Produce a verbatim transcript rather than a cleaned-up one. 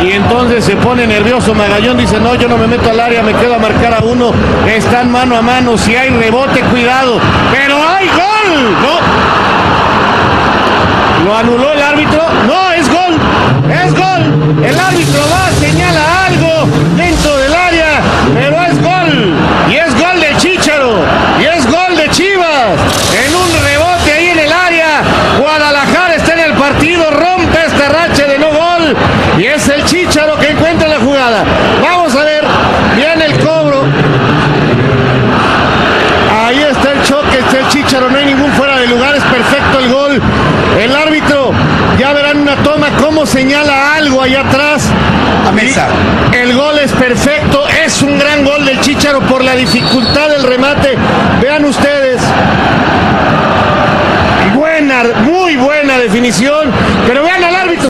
y entonces se pone nervioso Magallón, dice no, yo no me meto al área, me quedo a marcar a uno, están mano a mano, si hay rebote, cuidado, pero hay gol, ¿no? ¿Lo anuló el árbitro? No, es gol, es gol, el árbitro va, señala algo dentro del área, pero es gol, y es gol de Chícharo, y es gol de Chivas, en un rebote ahí en el área, Guadalajara está en el partido, rompe esta racha de no gol, y es el Chícharo que encuentra la jugada. Vamos a ver, viene el cobro, ahí está el choque, está el Chícharo, no hay ningún fuera de lugar, es perfecto el gol, el árbitro, ya verán una toma cómo señala algo allá atrás, a mesa. El gol es perfecto, es un gran gol del Chícharo por la dificultad del remate, vean ustedes, buena, muy buena definición, pero vean al árbitro.